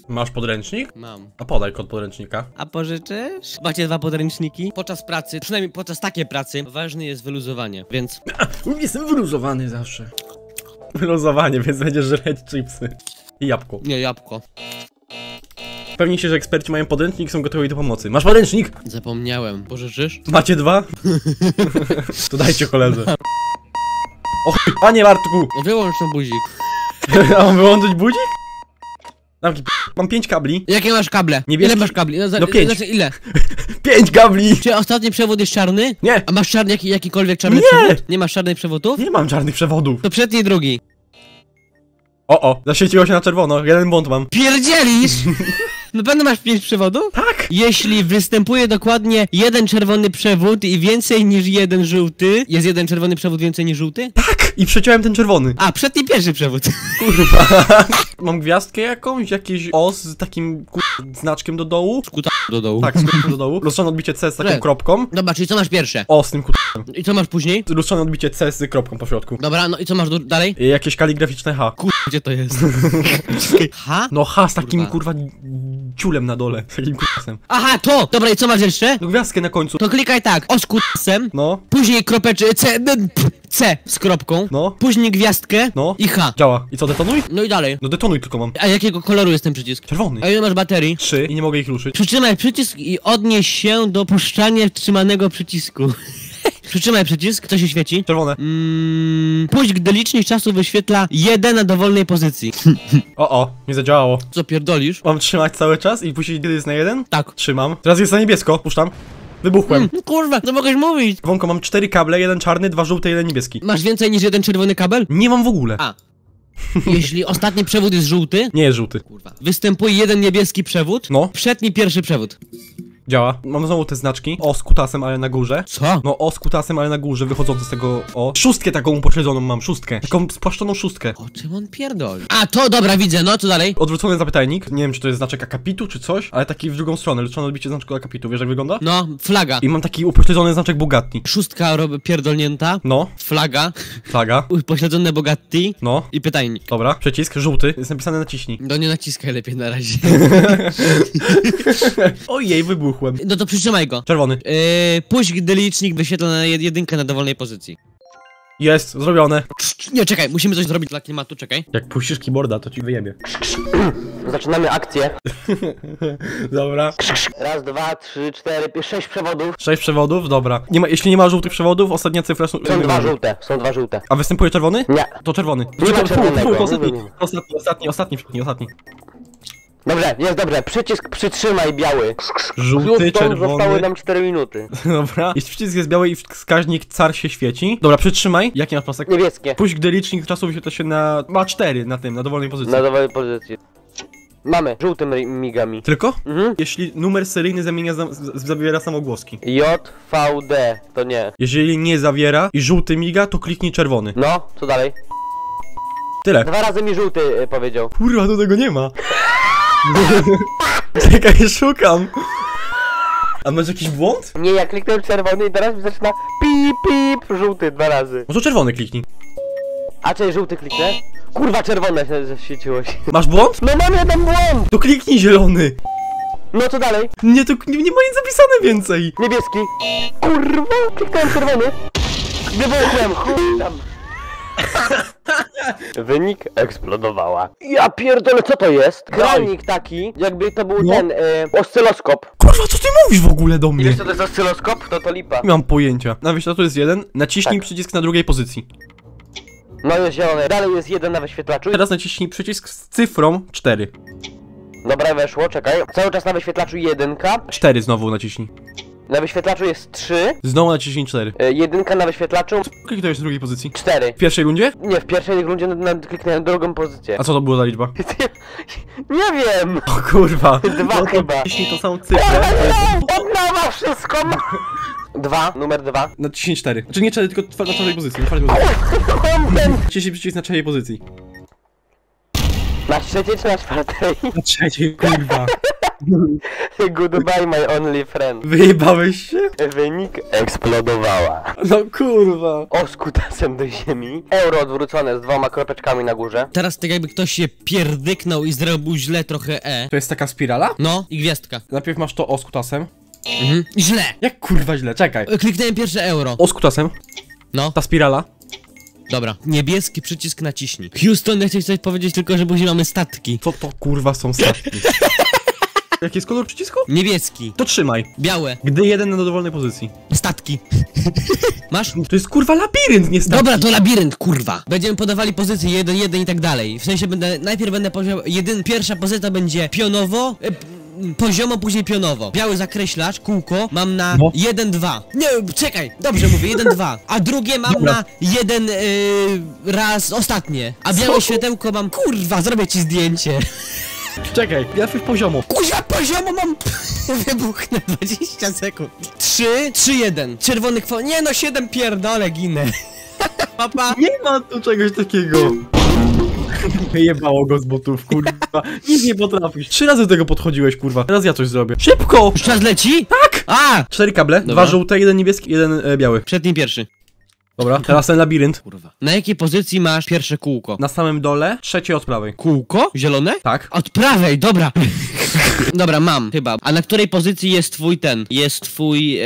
Masz podręcznik? Mam. A podaj kod podręcznika. A pożyczysz? Macie 2 podręczniki? Podczas pracy, przynajmniej podczas takiej pracy, ważne jest wyluzowanie, więc... Jestem wyluzowany zawsze. Wyluzowanie, więc będziesz żreć chipsy. I jabłko. Nie, jabłko. Upewnij się, że eksperci mają podręcznik i są gotowi do pomocy. Masz podręcznik? Zapomniałem. Pożyczysz? Macie 2? To dajcie koledze. O chuj, panie Bartku! Wyłącz ten buzik. A mam wyłączyć budzik? Mam 5 kabli. Jakie masz kable? Niebieski. Ile masz kabli? No 5. Znaczy ile? 5 kabli! Czy ostatni przewód jest czarny? Nie! A masz czarny jakikolwiek czarny Nie! przewód? Nie masz czarnych przewodów? Nie mam czarnych przewodów. To przedni i drugi. O, zaświeciło się na czerwono. Jeden błąd mam. Pierdzielisz! Na pewno masz 5 przewodów? Tak! Jeśli występuje dokładnie jeden czerwony przewód i więcej niż jeden żółty, jest jeden czerwony przewód więcej niż żółty? Tak! I przeciąłem ten czerwony. A, przedni pierwszy przewód. Kurwa. Mam gwiazdkę jakąś, jakiś os z takim znaczkiem do dołu. Skuta do dołu. Tak, znaczkiem do dołu. Lustrzane odbicie C z taką kropką. Dobra, czyli co masz pierwsze? O, z tym I co masz później? Lustrzane odbicie C z kropką po środku. Dobra, no i co masz dalej? I jakieś kaligraficzne H. Gdzie to jest? H? No H z takim kurwa ciulem na dole. Z takim kursem. Aha, to! Dobra, i co masz jeszcze? No gwiazdkę na końcu. To klikaj tak, o z kursem, No, później C z kropką, no, później gwiazdkę no. i H. Działa. I co, detonuj? No i dalej. No detonuj tylko mam. A jakiego koloru jest ten przycisk? Czerwony. A ile masz baterii? 3 i nie mogę ich ruszyć. Przytrzymaj przycisk i odnieś się do puszczania trzymanego przycisku. Przytrzymaj przycisk, co się świeci? Czerwone. Puść, gdy licznik czasu wyświetla 1 na dowolnej pozycji. O, nie zadziałało. Co pierdolisz? Mam trzymać cały czas i puścić kiedy jest na 1? Tak. Trzymam. Teraz jest na niebiesko. Puszczam. Wybuchłem. Kurwa, co mogłeś mówić? Wonko, mam 4 kable, jeden czarny, 2 żółte, jeden niebieski. Masz więcej niż jeden czerwony kabel? Nie mam w ogóle. A. Jeśli ostatni przewód jest żółty, Nie jest żółty. kurwa, występuje jeden niebieski przewód, No. przedni pierwszy przewód. Działa. Mam znowu te znaczki. O z kutasem, ale na górze. Co? No o z kutasem, ale na górze, wychodzące z tego o. Szóstkę taką upośledzoną mam, szóstkę. Taką spłaszczoną szóstkę. O czym on pierdoli? A, to dobra, widzę, no, co dalej? Odwrócony zapytajnik. Nie wiem, czy to jest znaczek akapitu, czy coś, ale taki w drugą stronę. Lustrzane odbicie znaczku akapitu. Wiesz, jak wygląda? No, flaga. I mam taki upośledzony znaczek Bugatti. Szóstka pierdolnięta, No, flaga, flaga. upośledzone Bugatti No, i pytajnik. dobra. Przycisk żółty. Jest napisane naciśnij. No nie naciskaj lepiej na razie. Ojej, wybuchłem. No to przytrzymaj go. Czerwony. Puść, gdy licznik wyświetla na jedynkę na dowolnej pozycji. Jest, zrobione. Nie, czekaj, musimy coś zrobić dla klimatu, czekaj. Jak puścisz keyboarda, to ci wyjebie. Zaczynamy akcję. Dobra. Raz, 2, 3, 4, 5, 6 przewodów. 6 przewodów, dobra. Nie ma, jeśli nie ma żółtych przewodów, ostatnia cyfra Są 2 żółte, są 2 żółte. A występuje czerwony? Nie. To czerwony. Nie ma czerwonego. Ostatni. Dobrze, jest dobrze. Przycisk przytrzymaj biały. Żółty, Zostały czerwony. nam 4 minuty. Dobra. Jeśli przycisk jest biały i wskaźnik car się świeci. Dobra, przytrzymaj. Jaki masz pasek? Niebieskie. Puść, gdy licznik czasu wyświetla się na... Ma 4 na tym, na dowolnej pozycji. Na dowolnej pozycji. Mamy. Żółtym migami. Tylko? Mhm. Jeśli numer seryjny zawiera samogłoski. J, V, D. To nie. Jeżeli nie zawiera i żółty miga, to kliknij czerwony. No, co dalej? Tyle. 2 razy mi żółty powiedział. Kurwa, to tego nie ma. Czekaj, szukam. A masz jakiś błąd? Nie, ja kliknąłem czerwony i teraz mi zaczyna pip, pip, żółty 2 razy. No to czerwony kliknij. A czy żółty kliknę? Kurwa, czerwone się zaświeciło się. Masz błąd? No mam jeden błąd! To kliknij zielony. No co dalej? Nie, to nie ma nic zapisane więcej. Niebieski. Kurwa, kliknąłem czerwony. Wybuchłem, chuj tam. Wynik eksplodowała. Ja pierdolę, co to jest? Kranik taki, jakby to był ten oscyloskop. Kurwa, co ty mówisz w ogóle do I mnie? wiesz co to jest oscyloskop? To lipa. Nie mam pojęcia. Na wyświetlaczu jest 1, naciśnij przycisk na drugiej pozycji. No jest zielony, dalej jest 1 na wyświetlaczu. Teraz naciśnij przycisk z cyfrą 4. Dobra, weszło, czekaj. Cały czas na wyświetlaczu 1. 4 znowu naciśnij. Na wyświetlaczu jest 3. Znowu naciśnij 4. 1 na wyświetlaczu Kliknąłeś w drugiej pozycji. 4. W pierwszej rundzie? Nie, w pierwszej rundzie kliknąłem drugą pozycję. A co to było za liczba? Nie wiem! O kurwa. 2 chyba. Naciśnij tą samą cyfrę. Od nowa wszystko! 2, numer 2. Naciśnij 4. Znaczy nie 4, tylko na czwartej pozycji. Na czwartej pozycji. Naciśnij przycisk na trzeciej pozycji. Na trzeciej czy na czwartej? Na trzeciej, kurwa. Goodbye my only friend. Wyjebałeś się? Wynik eksplodowała. No kurwa. Oskutasem do ziemi. Euro odwrócone z 2 kropeczkami na górze. Teraz tak jakby ktoś się pierdyknął i zrobił źle trochę E. To jest taka spirala? No, i gwiazdka. Najpierw masz to o z kutasem. Źle! Jak kurwa źle, czekaj. Kliknąłem pierwsze euro. O z kutasem. No, Ta spirala. dobra. Niebieski przycisk naciśnij. Houston, ja chciałem coś powiedzieć tylko, że później mamy statki. Co to kurwa są statki? Jaki jest kolor przycisku? Niebieski. To trzymaj. Białe. Gdy jeden na dowolnej pozycji. Statki. Masz? To jest kurwa labirynt, nie statki. Dobra, to labirynt, kurwa. Będziemy podawali pozycje 1, 1 i tak dalej. W sensie najpierw będę poziom... Pierwsza pozycja będzie pionowo, poziomo, później pionowo. Biały zakreślacz, kółko, mam na No. 1, 2. Nie, czekaj, dobrze mówię, 1, 2. A drugie mam Dobra. na 1 raz ostatnie. A białe Co? światełko mam... Kurwa, zrobię ci zdjęcie. Czekaj, ja w poziomu. Kurwa, poziomo mam... Wybuchnę 20 sekund. 3, 3, 1. Czerwony Nie no, 7 pierdolę, ginę. Papa. Nie ma tu czegoś takiego. Wyjebało go z butów, kurwa. Nic nie potrafisz. 3 razy do tego podchodziłeś, kurwa. Teraz ja coś zrobię. Szybko! Już czas leci? Tak! A! 4 kable, Dobra. 2 żółte, 1 niebieski, 1 biały. Przedni pierwszy. Dobra, teraz ten labirynt. Kurwa. Na jakiej pozycji masz pierwsze kółko? Na samym dole, trzecie od prawej. Kółko? Zielone? Tak. Od prawej, dobra. Dobra, mam, chyba. A na której pozycji jest twój ten? Jest twój,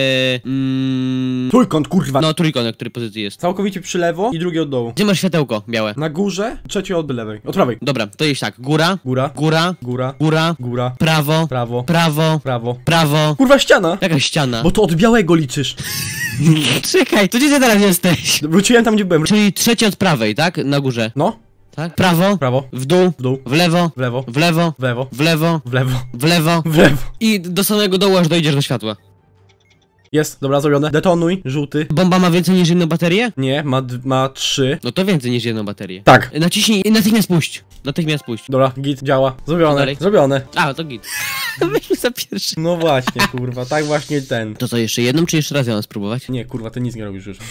Trójkąt, kurwa. No, trójkąt, na której pozycji jest. Całkowicie przy lewo i drugie od dołu. Gdzie masz światełko białe? Na górze, trzecie od lewej. Od prawej. Dobra, to jest tak. Góra, Góra, góra, góra, góra, góra, prawo, prawo, prawo, prawo. prawo. Kurwa, ściana! Jaka ściana? Bo to od białego liczysz. Czekaj, to gdzie ty teraz jesteś? Wróciłem tam, gdzie byłem. Czyli trzecie od prawej, tak? Na górze. No, Tak? Prawo, prawo, w dół, w dół, w lewo, w lewo, w lewo, w lewo, w lewo, w lewo, w lewo. w lewo. I do samego dołu aż dojdziesz do światła. Jest, dobra, zrobione. Detonuj, żółty. Bomba ma więcej niż jedną baterię? Nie, ma 3. No to więcej niż jedną baterię. Tak. Naciśnij i natychmiast puść. Natychmiast puść. Dobra, git, działa. Zrobione, Dalej. zrobione. A, to git. Weźmy za pierwszy. No właśnie, kurwa, tak właśnie ten. To co, jeszcze jedną, czy jeszcze raz ja mam spróbować? Nie, kurwa, ty nic nie robisz już.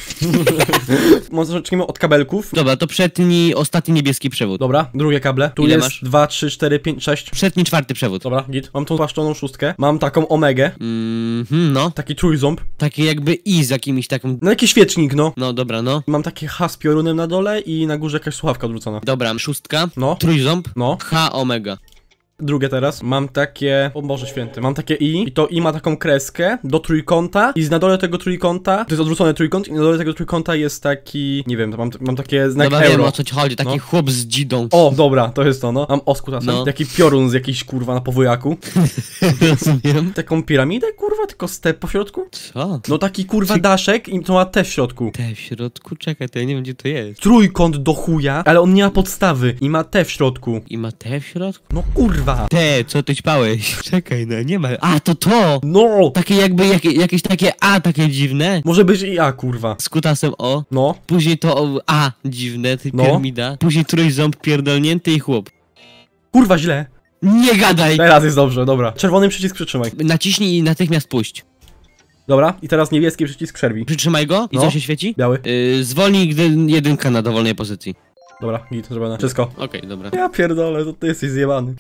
Może zacznijmy od kabelków. Dobra, to przetnij ostatni niebieski przewód. Dobra, drugie kable. Tu Ile jest masz? 2, 3, 4, 5, 6. Przetnij czwarty przewód. Dobra, git. Mam tą płaszczoną szóstkę. Mam taką omegę. No. Taki trójząb. Takie jakby i z jakimś takim... No jakiś świecznik, no. No, dobra, no. Mam takie H z piorunem na dole i na górze jakaś słuchawka odwrócona. Dobra, szóstka. No. Trójząb. No. H, omega. Drugie teraz. Mam takie... O Boże Święty. Mam takie i to i ma taką kreskę do trójkąta i na dole tego trójkąta, to jest odwrócony trójkąt i na dole tego trójkąta jest taki... Nie wiem, mam takie znak Dobra, wiem euro. o co ci chodzi. Taki No. chłop z dzidą. O, dobra, to jest to, no. Mam oskutasem. No. Jaki piorun z jakiejś kurwa na powojaku. Rozumiem. Taką piramidę, kurwa, tylko step po środku. Co? No taki kurwa daszek i to ma T w środku. Te w środku? Czekaj, to ja nie wiem gdzie to jest. Trójkąt do chuja, ale on nie ma podstawy i ma T w środku. I ma te w środku? No kurwa. Te, co ty ćpałeś? Czekaj, no nie ma. A, to! No. Takie jakby jakieś takie A takie dziwne. Może być i A, kurwa. Z kutasem O. No. Później to A dziwne, ty No. piramida. Później trójząb pierdolnięty i chłop. Kurwa źle. Nie gadaj! Teraz jest dobrze, dobra. Czerwony przycisk przytrzymaj. Naciśnij i natychmiast puść. Dobra, i teraz niebieski przycisk przerwij. Przytrzymaj go i No. co się świeci? Biały. Zwolnij, gdy jedynka na dowolnej pozycji. Dobra, git, zrobione. Wszystko. Okej, dobra. Ja pierdolę, to ty jesteś zjebany.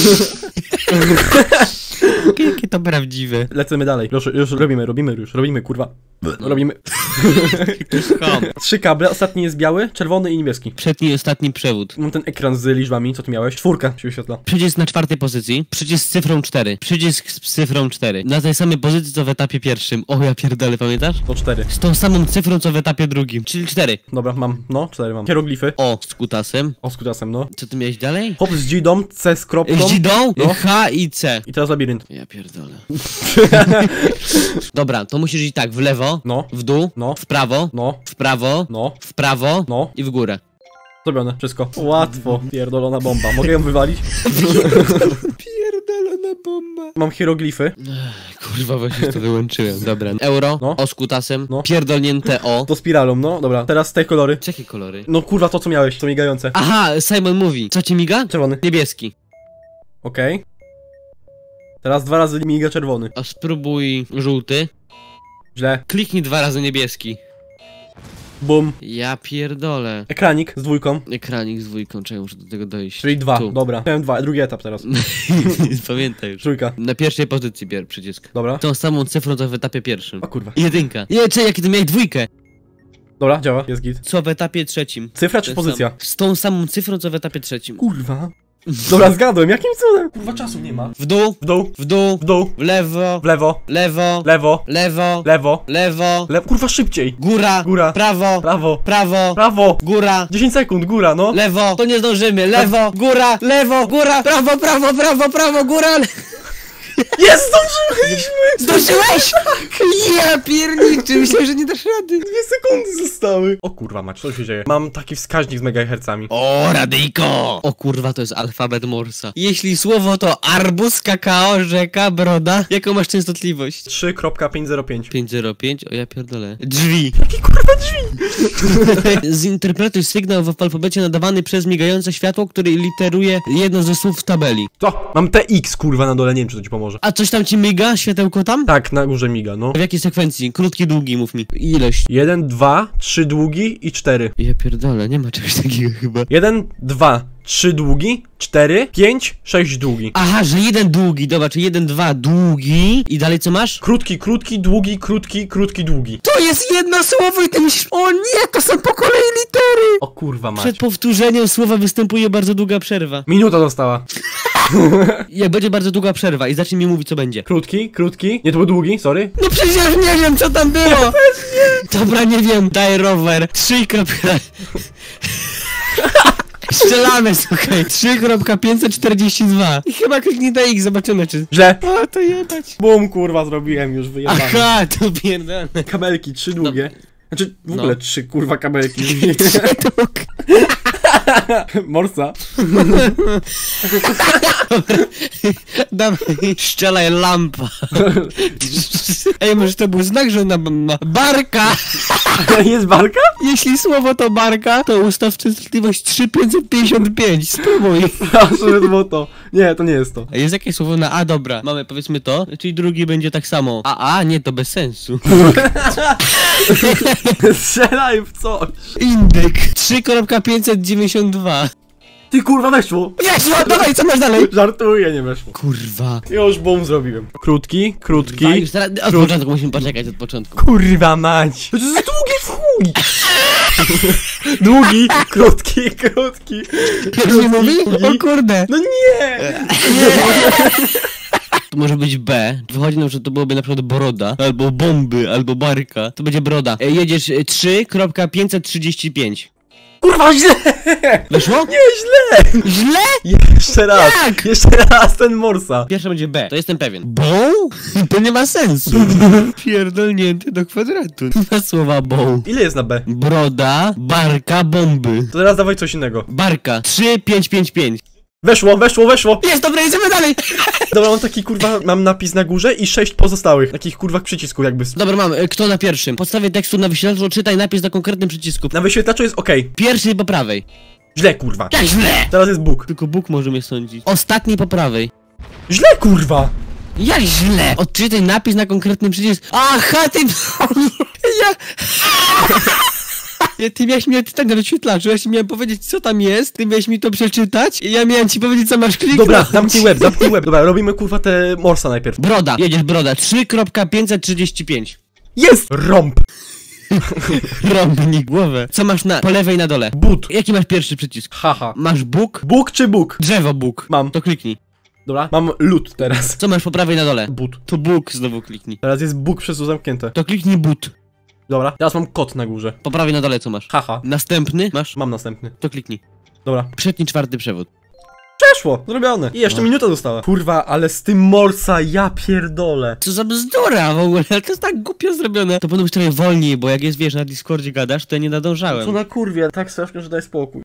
Jakie to prawdziwe. Lecimy dalej. Już robimy, kurwa. Robimy. Kom. 3 kable, ostatni jest biały, czerwony i niebieski. Przedni i ostatni przewód. Mam ten ekran z liczbami, co ty miałeś? 4 się wyświetla. Przycisk na czwartej pozycji. Przycisk z cyfrą 4. Przycisk z cyfrą 4. Na tej samej pozycji co w etapie pierwszym. O ja pierdolę, pamiętasz? To 4. Z tą samą cyfrą co w etapie drugim. Czyli 4. Dobra, mam, no, 4 mam. Hieroglify. O, z kutasem. O, z kutasem, no. Co ty miałeś dalej? Hop z dzidą, C z kropką. Z dzidą, No. H i C. I teraz labirynt. Ja pierdolę. Dobra, to musisz iść tak, w lewo, No, w dół, no, w prawo, no, w prawo, no, w prawo no. i w górę. Zrobione, wszystko. Łatwo. Pierdolona bomba. Mogę ją wywalić? Pierdolona bomba. Mam hieroglify. Kurwa, właśnie to wyłączyłem. Dobra, euro, No. o z kutasem, No. pierdolnięte O. To spiralą, no. Dobra, teraz te kolory. Jakie kolory? No kurwa, to co miałeś, to migające. Aha, Simon mówi. Co ci miga? Czerwony. Niebieski. Okej. Teraz 2 razy miga czerwony. A spróbuj żółty. Źle. Kliknij 2 razy niebieski. Bum. Ja pierdolę. Ekranik z dwójką. Ekranik z dwójką, czekaj, muszę do tego dojść. Czyli 2, Tu. dobra. Miałem 2, drugi etap teraz. Pamiętaj już. Trójka. Na pierwszej pozycji przycisk. Dobra. Tą samą cyfrą co w etapie pierwszym. O kurwa. Jedynka. Nie, czekaj, jaki to miałeś dwójkę. Dobra, działa, jest git. Co w etapie trzecim. Cyfra czy Ten pozycja? sam. Z tą samą cyfrą co w etapie trzecim. Kurwa. Dobra, zgadłem, jakim cudem? Kurwa, czasu nie ma. W dół, W dół, w dół, w dół, w lewo, w lewo, lewo, lewo, lewo, lewo, lewo, lewo. Kurwa, szybciej. góra, Góra. prawo, Prawo, prawo, prawo. góra, 10 sekund, góra, no. lewo, to nie zdążymy, lewo, góra, prawo, prawo, prawo, prawo, góra. Jest, zdążyliśmy! Zdążyłeś? Ja pierniczy, myślałem, że nie dasz rady. 2 sekundy zostały. O kurwa, Max, co się dzieje? Mam taki wskaźnik z megahercami. O, radyjko! O kurwa, to jest alfabet Morsa. Jeśli słowo to arbuz, kakao, rzeka, broda, jaką masz częstotliwość? 3,505. 505, o ja pierdolę. Drzwi. Jakie kurwa drzwi? Zinterpretuj sygnał w alfabecie nadawany przez migające światło, które literuje jedno ze słów w tabeli. Co? Mam TX kurwa na dole, nie wiem czy to ci pomoże. A coś tam ci miga? Światełko tam? Tak, na górze miga, no. W jakiej sekwencji? Krótki, długi, mów mi. Ilość. 1, 2, 3 długi i 4. Ja pierdolę, nie ma czegoś takiego chyba. 1, 2, 3 długi, 4, 5, 6 długi. Aha, że jeden długi, dobra, czy 1, 2 długi i dalej co masz? Krótki, krótki, długi, krótki, krótki, długi. To jest jedno słowo i ty myślisz, o nie, to są po kolei litery! O kurwa mać. Przed powtórzeniem słowa występuje bardzo długa przerwa. Minuta została. Jak będzie bardzo długa przerwa i zacznij mi mówić co będzie. Krótki, krótki. Nie, to był długi, sorry. No przecież nie wiem co tam było! Ja też nie! Dobra, nie wiem, daj rower. 3. Strzelamy, słuchaj. 3,542. I chyba kliknij na X, zobaczymy czy... Źle. O, to jebać. Bum, kurwa, zrobiłem już, wyjebane. Aha, to pierdolę. Kabelki, 3 długie. Znaczy, w No. ogóle 3 kurwa kabelki. Morsa. Dawaj, strzelaj lampa. Ej, może to był znak, że ona ma barka. Jest barka? Jeśli słowo to barka, to ustaw częstotliwość 3,555. Spróbuj. Proszę, to było to. Nie, to nie jest to. A jest jakieś słowo na A? Dobra. Mamy powiedzmy to, czyli drugi będzie tak samo. A, nie, to bez sensu. Strzelaj w coś. Indyk 3,592. Ty kurwa weszło. Jest, no dawaj, co masz dalej? Żartuję, nie weszło. Kurwa. Już bum zrobiłem. Krótki, krótki. Już teraz, od początku musimy poczekać, od początku. Kurwa mać. To jest długi w chuj. Długi, krótki, krótki. Jak mi mówi? O kurde. No nie. To może być B. Wychodzi nam, że to byłoby na przykład broda, albo bomby, albo barka. To będzie broda. Jedziesz 3,535. Kurwa źle. Weszło? Nie, źle. Źle? Jeszcze raz. Jak? Jeszcze raz ten Morsa. Pierwsze będzie B, to jestem pewien. Bow? To nie ma sensu. Pierdolnięty do kwadratu. Nie ma słowa bow. Ile jest na B? Broda, barka, bomby. To teraz dawaj coś innego. Barka. 3,555. Weszło, weszło, weszło. Jest, dobra, jedziemy dalej. Dobra, mam taki kurwa, mam napis na górze i 6 pozostałych. Takich kurwa przycisków jakby. Dobra, mam. Kto na pierwszym? Podstawię tekstu na wyświetlaczu, czytaj napis na konkretnym przycisku. Na wyświetlaczu jest okej. Pierwszy po prawej. Źle kurwa. Jak źle? Teraz jest Bóg. Tylko Bóg może mnie sądzić. Ostatni po prawej. Źle kurwa. Jak źle? Odczytaj napis na konkretnym przycisku. Aha, ty... Ja... Ty miałeś mi czytać na wyświetlaczu, ja ci miałem powiedzieć co tam jest, ty miałeś mi to przeczytać i ja miałem ci powiedzieć co masz kliknąć. Dobra, zamknij łeb, zamknij łeb. Dobra, robimy kurwa te Morsa najpierw. Broda, jedziesz broda, 3,535. Jest! Rąb. Rąbnik głowę. Co masz po lewej na dole? But. Jaki masz pierwszy przycisk? Haha. Masz Bóg? Bóg czy Bóg? Drzewo Bóg. Mam. To kliknij. Dobra, mam lód teraz. Co masz po prawej na dole? But. To Bóg znowu kliknij. Teraz jest Bóg przez to zamknięte. To kliknij but. Dobra, teraz mam kot na górze. Po prawej na dole co masz? Haha. Następny masz? Mam następny. To kliknij. Dobra. Przetnij czwarty przewód. Przeszło, zrobione. I jeszcze No. minuta została. Kurwa, ale z tym Morsa ja pierdolę. Co za bzdura w ogóle, ale to jest tak głupio zrobione. To powinno być trochę wolniej, bo jak jest, wiesz, na Discordzie gadasz, to ja nie nadążałem. Co na kurwie, tak strasznie, że daj spokój.